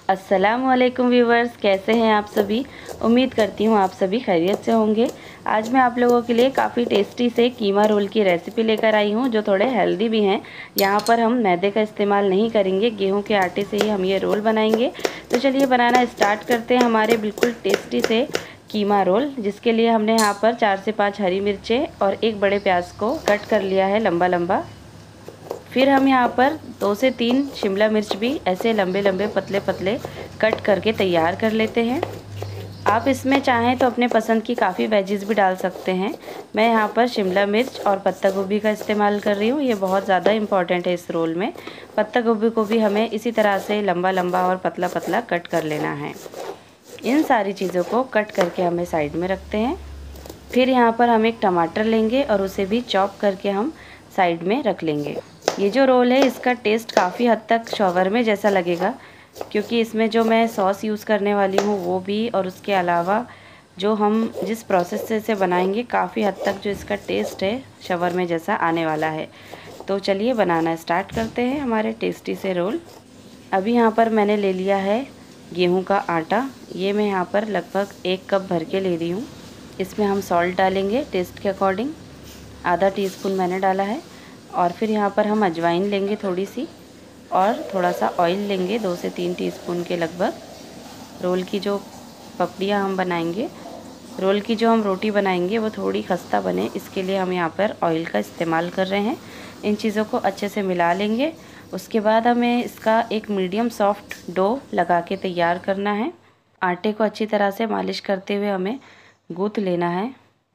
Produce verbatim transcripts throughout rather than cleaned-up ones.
अस्सलामुअलैकुम व्यूवर्स, कैसे हैं आप सभी। उम्मीद करती हूँ आप सभी खैरियत से होंगे। आज मैं आप लोगों के लिए काफ़ी टेस्टी से कीमा रोल की रेसिपी लेकर आई हूँ, जो थोड़े हेल्दी भी हैं। यहाँ पर हम मैदे का इस्तेमाल नहीं करेंगे, गेहूं के आटे से ही हम ये रोल बनाएंगे। तो चलिए बनाना स्टार्ट करते हैं हमारे बिल्कुल टेस्टी से कीमा रोल, जिसके लिए हमने यहाँ पर चार से पाँच हरी मिर्चें और एक बड़े प्याज को कट कर लिया है लंबा लंबा। फिर हम यहाँ पर दो से तीन शिमला मिर्च भी ऐसे लंबे लंबे पतले पतले कट करके तैयार कर लेते हैं। आप इसमें चाहें तो अपने पसंद की काफ़ी वेजिस भी डाल सकते हैं। मैं यहाँ पर शिमला मिर्च और पत्ता गोभी का इस्तेमाल कर रही हूँ, ये बहुत ज़्यादा इम्पॉर्टेंट है इस रोल में। पत्ता गोभी को भी हमें इसी तरह से लंबा लंबा और पतला पतला कट कर लेना है। इन सारी चीज़ों को कट करके हमें साइड में रखते हैं। फिर यहाँ पर हम एक टमाटर लेंगे और उसे भी चॉप करके हम साइड में रख लेंगे। ये जो रोल है इसका टेस्ट काफ़ी हद तक शॉवरमे जैसा लगेगा, क्योंकि इसमें जो मैं सॉस यूज़ करने वाली हूँ वो भी, और उसके अलावा जो हम जिस प्रोसेस से इसे बनाएंगे काफ़ी हद तक जो इसका टेस्ट है शॉवरमे जैसा आने वाला है। तो चलिए बनाना स्टार्ट करते हैं हमारे टेस्टी से रोल। अभी यहाँ पर मैंने ले लिया है गेहूँ का आटा। ये मैं यहाँ पर लगभग एक कप भर के ले रही हूँ। इसमें हम सॉल्ट डालेंगे टेस्ट के अकॉर्डिंग, आधा टीस्पून मैंने डाला है। और फिर यहाँ पर हम अजवाइन लेंगे थोड़ी सी, और थोड़ा सा ऑयल लेंगे दो से तीन टीस्पून के लगभग। रोल की जो पपड़ियाँ हम बनाएंगे, रोल की जो हम रोटी बनाएंगे वो थोड़ी खस्ता बने, इसके लिए हम यहाँ पर ऑयल का इस्तेमाल कर रहे हैं। इन चीज़ों को अच्छे से मिला लेंगे। उसके बाद हमें इसका एक मीडियम सॉफ्ट डो लगा के तैयार करना है। आटे को अच्छी तरह से मालिश करते हुए हमें गूँथ लेना है,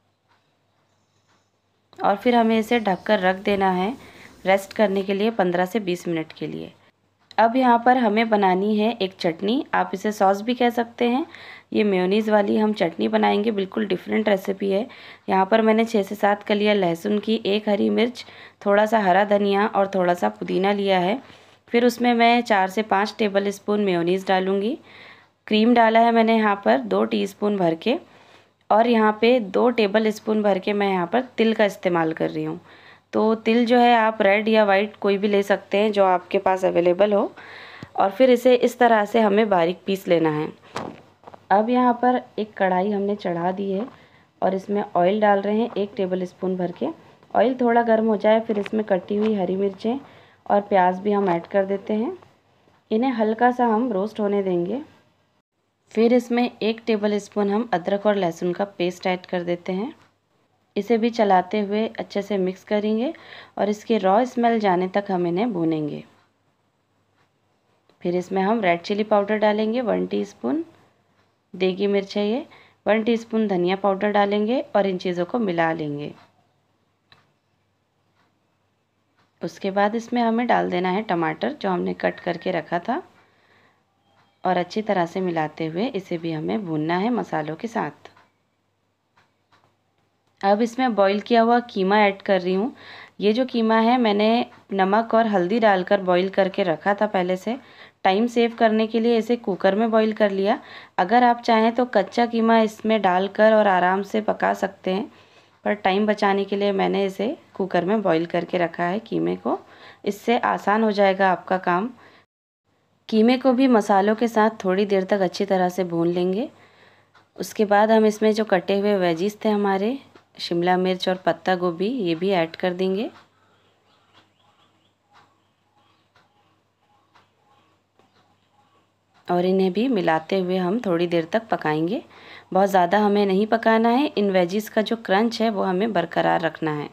और फिर हमें इसे ढककर रख देना है रेस्ट करने के लिए पंद्रह से बीस मिनट के लिए। अब यहाँ पर हमें बनानी है एक चटनी, आप इसे सॉस भी कह सकते हैं। ये मेयोनीज़ वाली हम चटनी बनाएंगे, बिल्कुल डिफरेंट रेसिपी है। यहाँ पर मैंने छः से सात कलियाँ लहसुन की, एक हरी मिर्च, थोड़ा सा हरा धनिया और थोड़ा सा पुदीना लिया है। फिर उसमें मैं चार से पाँच टेबल स्पून मेयोनीज़ डालूँगी। क्रीम डाला है मैंने यहाँ पर दो टीस्पून भर के, और यहाँ पे दो टेबल स्पून भर के मैं यहाँ पर तिल का इस्तेमाल कर रही हूँ। तो तिल जो है आप रेड या वाइट कोई भी ले सकते हैं जो आपके पास अवेलेबल हो। और फिर इसे इस तरह से हमें बारीक पीस लेना है। अब यहाँ पर एक कढ़ाई हमने चढ़ा दी है और इसमें ऑयल डाल रहे हैं एक टेबल स्पून भर के। ऑयल थोड़ा गर्म हो जाए फिर इसमें कटी हुई हरी मिर्चें और प्याज भी हम ऐड कर देते हैं। इन्हें हल्का सा हम रोस्ट होने देंगे। फिर इसमें एक टेबल स्पून हम अदरक और लहसुन का पेस्ट ऐड कर देते हैं। इसे भी चलाते हुए अच्छे से मिक्स करेंगे और इसके रॉ स्मेल जाने तक हम इन्हें भूनेंगे। फिर इसमें हम रेड चिली पाउडर डालेंगे वन टीस्पून, देगी मिर्च है ये, वन टीस्पून धनिया पाउडर डालेंगे और इन चीज़ों को मिला लेंगे। उसके बाद इसमें हमें डाल देना है टमाटर जो हमने कट करके रखा था, और अच्छी तरह से मिलाते हुए इसे भी हमें भूनना है मसालों के साथ। अब इसमें बॉईल किया हुआ कीमा ऐड कर रही हूँ। ये जो कीमा है मैंने नमक और हल्दी डालकर बॉईल करके रखा था पहले से। टाइम सेव करने के लिए इसे कुकर में बॉईल कर लिया। अगर आप चाहें तो कच्चा कीमा इसमें डालकर और आराम से पका सकते हैं, पर टाइम बचाने के लिए मैंने इसे कुकर में बॉईल करके रखा है कीमे को। इससे आसान हो जाएगा आपका काम। कीमे को भी मसालों के साथ थोड़ी देर तक अच्छी तरह से भून लेंगे। उसके बाद हम इसमें जो कटे हुए वेजिस थे हमारे, शिमला मिर्च और पत्ता गोभी, ये भी ऐड कर देंगे। और इन्हें भी मिलाते हुए हम थोड़ी देर तक पकाएंगे। बहुत ज़्यादा हमें नहीं पकाना है, इन वेजिस का जो क्रंच है वो हमें बरकरार रखना है।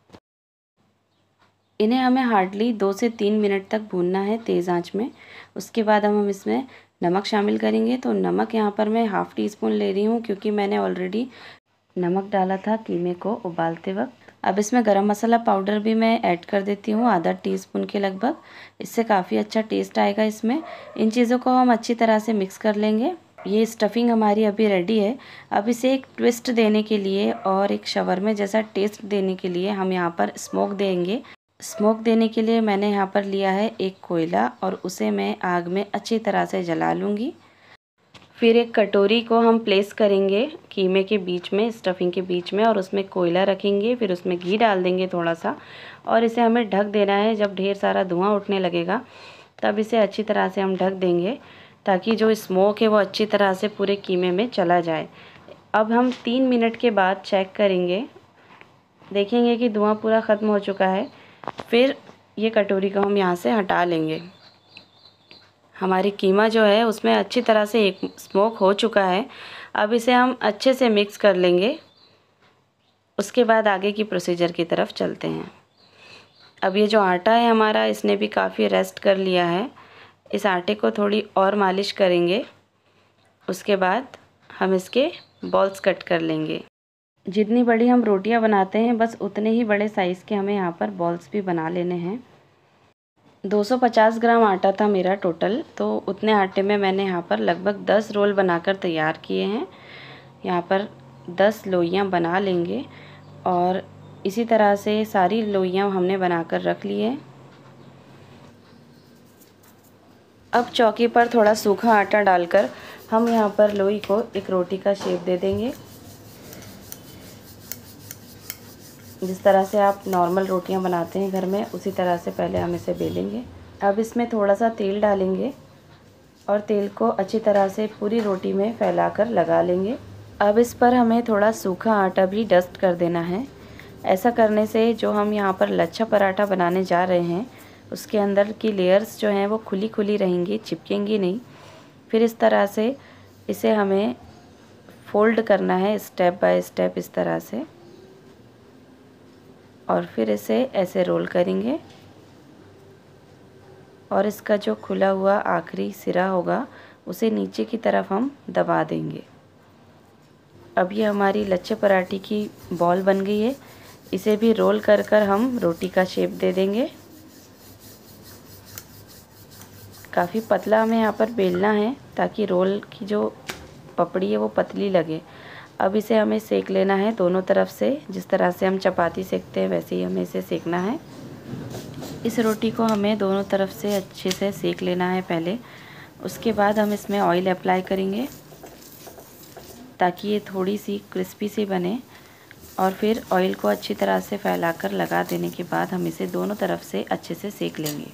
इन्हें हमें हार्डली दो से तीन मिनट तक भूनना है तेज़ आंच में। उसके बाद हम हम इसमें नमक शामिल करेंगे। तो नमक यहाँ पर मैं हाफ़ टी स्पून ले रही हूँ, क्योंकि मैंने ऑलरेडी नमक डाला था कीमे को उबालते वक्त। अब इसमें गरम मसाला पाउडर भी मैं ऐड कर देती हूँ आधा टीस्पून के लगभग। इससे काफ़ी अच्छा टेस्ट आएगा इसमें। इन चीज़ों को हम अच्छी तरह से मिक्स कर लेंगे। ये स्टफिंग हमारी अभी रेडी है। अब इसे एक ट्विस्ट देने के लिए और एक शवरमे जैसा टेस्ट देने के लिए हम यहाँ पर स्मोक देंगे। स्मोक देने के लिए मैंने यहाँ पर लिया है एक कोयला, और उसे मैं आग में अच्छी तरह से जला लूँगी। फिर एक कटोरी को हम प्लेस करेंगे कीमे के बीच में, स्टफिंग के बीच में, और उसमें कोयला रखेंगे। फिर उसमें घी डाल देंगे थोड़ा सा, और इसे हमें ढक देना है। जब ढेर सारा धुआं उठने लगेगा तब इसे अच्छी तरह से हम ढक देंगे। ताकि जो स्मोक है वो अच्छी तरह से पूरे कीमे में चला जाए। अब हम तीन मिनट के बाद चेक करेंगे, देखेंगे कि धुआं पूरा ख़त्म हो चुका है। फिर ये कटोरी को हम यहाँ से हटा लेंगे। हमारी कीमा जो है उसमें अच्छी तरह से एक स्मोक हो चुका है। अब इसे हम अच्छे से मिक्स कर लेंगे। उसके बाद आगे की प्रोसीजर की तरफ चलते हैं। अब ये जो आटा है हमारा, इसने भी काफ़ी रेस्ट कर लिया है। इस आटे को थोड़ी और मालिश करेंगे। उसके बाद हम इसके बॉल्स कट कर लेंगे। जितनी बड़ी हम रोटियां बनाते हैं बस उतने ही बड़े साइज़ के हमें यहाँ पर बॉल्स भी बना लेने हैं। दो सौ पचास ग्राम आटा था मेरा टोटल, तो उतने आटे में मैंने यहाँ पर लगभग दस रोल बनाकर तैयार किए हैं। यहाँ पर दस लोइयाँ बना लेंगे और इसी तरह से सारी लोइयाँ हमने बनाकर रख ली है। अब चौकी पर थोड़ा सूखा आटा डालकर हम यहाँ पर लोई को एक रोटी का शेप दे देंगे। जिस तरह से आप नॉर्मल रोटियां बनाते हैं घर में, उसी तरह से पहले हम इसे बेलेंगे। अब इसमें थोड़ा सा तेल डालेंगे और तेल को अच्छी तरह से पूरी रोटी में फैलाकर लगा लेंगे। अब इस पर हमें थोड़ा सूखा आटा भी डस्ट कर देना है। ऐसा करने से जो हम यहाँ पर लच्छा पराठा बनाने जा रहे हैं उसके अंदर की लेयर्स जो हैं वो खुली खुली रहेंगी, चिपकेंगी नहीं। फिर इस तरह से इसे हमें फोल्ड करना है स्टेप बाय स्टेप इस तरह से, और फिर इसे ऐसे रोल करेंगे और इसका जो खुला हुआ आखिरी सिरा होगा उसे नीचे की तरफ हम दबा देंगे। अब ये हमारी लच्छे पराठे की बॉल बन गई है। इसे भी रोल कर कर हम रोटी का शेप दे देंगे। काफ़ी पतला हमें यहाँ पर बेलना है ताकि रोल की जो पपड़ी है वो पतली लगे। अब इसे हमें सेक लेना है दोनों तरफ से। जिस तरह से हम चपाती सेकते हैं वैसे ही हमें इसे सेकना है। इस रोटी को हमें दोनों तरफ से अच्छे से सेक लेना है पहले। उसके बाद हम इसमें ऑयल अप्लाई करेंगे ताकि ये थोड़ी सी क्रिस्पी सी बने, और फिर ऑयल को अच्छी तरह से फैलाकर लगा देने के बाद हम इसे दोनों तरफ से अच्छे से सेक लेंगे।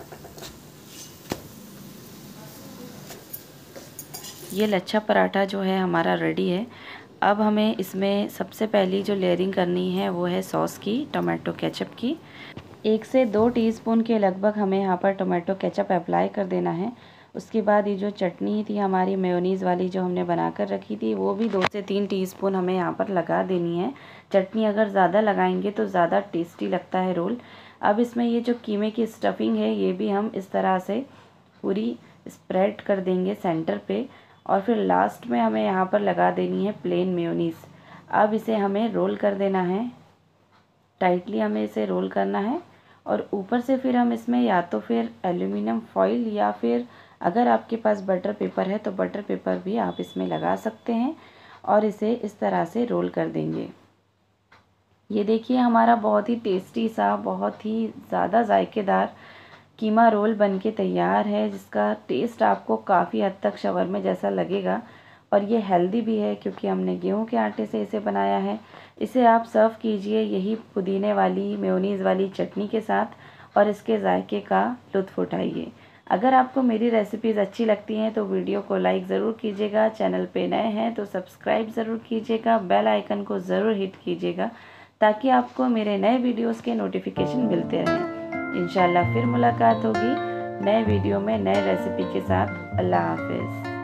ये लच्छा पराठा जो है हमारा रेडी है। अब हमें इसमें सबसे पहली जो लेयरिंग करनी है वो है सॉस की, टोमेटो केचप की। एक से दो टीस्पून के लगभग हमें यहाँ पर टोमेटो केचप अप्लाई कर देना है। उसके बाद ये जो चटनी थी हमारी मेयोनीज़ वाली जो हमने बनाकर रखी थी, वो भी दो से तीन टीस्पून हमें यहाँ पर लगा देनी है। चटनी अगर ज़्यादा लगाएंगे तो ज़्यादा टेस्टी लगता है रोल। अब इसमें ये जो कीमे की स्टफिंग है ये भी हम इस तरह से पूरी स्प्रेड कर देंगे सेंटर पे, और फिर लास्ट में हमें यहाँ पर लगा देनी है प्लेन मेयोनीज़। अब इसे हमें रोल कर देना है, टाइटली हमें इसे रोल करना है, और ऊपर से फिर हम इसमें या तो फिर एल्युमिनियम फॉइल या फिर अगर आपके पास बटर पेपर है तो बटर पेपर भी आप इसमें लगा सकते हैं, और इसे इस तरह से रोल कर देंगे। ये देखिए हमारा बहुत ही टेस्टी सा, बहुत ही ज़्यादा जायकेदार कीमा रोल बनके तैयार है, जिसका टेस्ट आपको काफ़ी हद तक शवरमे जैसा लगेगा। और ये हेल्दी भी है क्योंकि हमने गेहूं के आटे से इसे बनाया है। इसे आप सर्व कीजिए यही पुदीने वाली मेयोनीज़ वाली चटनी के साथ, और इसके जायके का लुत्फ़ उठाइए। अगर आपको मेरी रेसिपीज़ अच्छी लगती हैं तो वीडियो को लाइक ज़रूर कीजिएगा। चैनल पे नए हैं तो सब्सक्राइब ज़रूर कीजिएगा। बेल आइकन को ज़रूर हिट कीजिएगा ताकि आपको मेरे नए वीडियोज़ के नोटिफिकेशन मिलते रहें। इंशाल्लाह फिर मुलाकात होगी नए वीडियो में नए रेसिपी के साथ। अल्लाह हाफिज़।